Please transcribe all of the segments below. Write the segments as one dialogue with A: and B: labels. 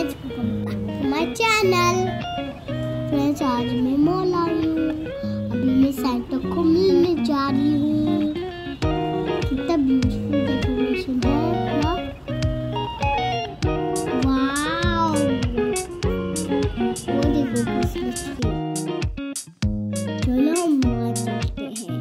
A: Guys, my channel. Friends, आज मैं mall आई हूँ। अभी मैं सैंटा को मिलने जा रही हूँ। कितना ब्यूटीफुल डेकोरेशन है ना। वाओ, वो देखो क्रिसमस ट्री। चलो हम वहाँ चलते हैं।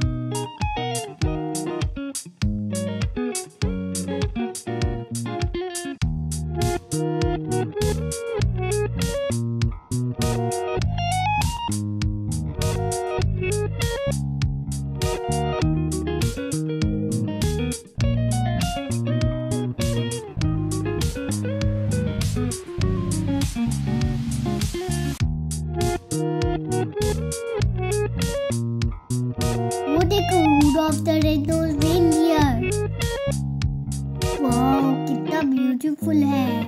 A: वो देखो, Rudolph the red nosed reindeer. Wow, कितना ब्यूटीफुल है।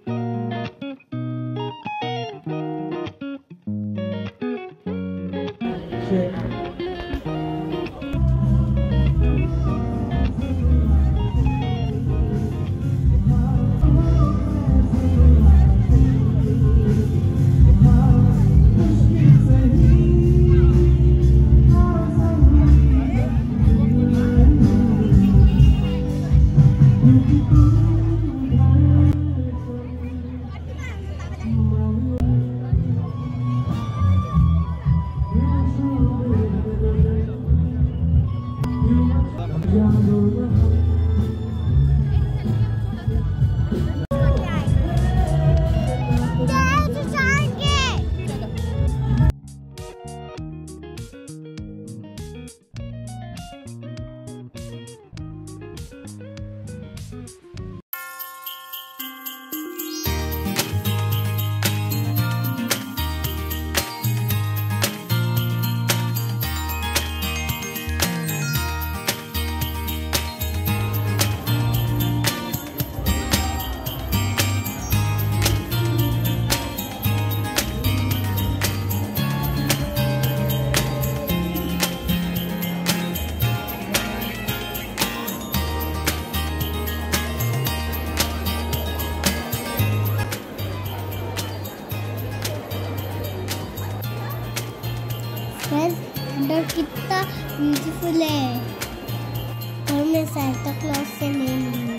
A: अंदर कितना ब्यूटीफुल है। और मैं सैंटा क्लॉज से नहीं मिली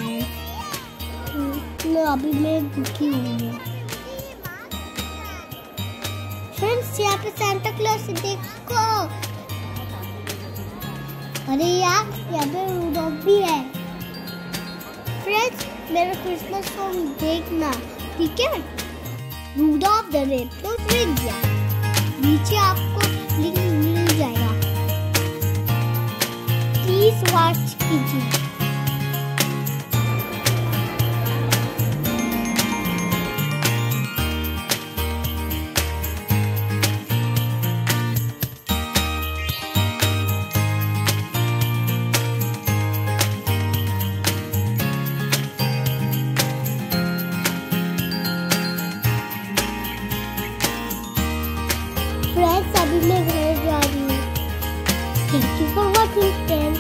A: तो अभी मैं भूखी हूँ। फ्रेंड्स, यहाँ पे सैंटा क्लॉज से देखो। अरे यार, यहाँ पे रूडोल्फ भी है। फ्रेंड्स, मेरा क्रिसमस सॉन्ग देखना, ठीक है? Rudolph the red nosed reindeer. नीचे आपको लिंक मिल जाएगा, प्लीज वॉच कीजिए। फ्रेंड्स, अभी मैं घर जा रही हूँ। Thank you for watching.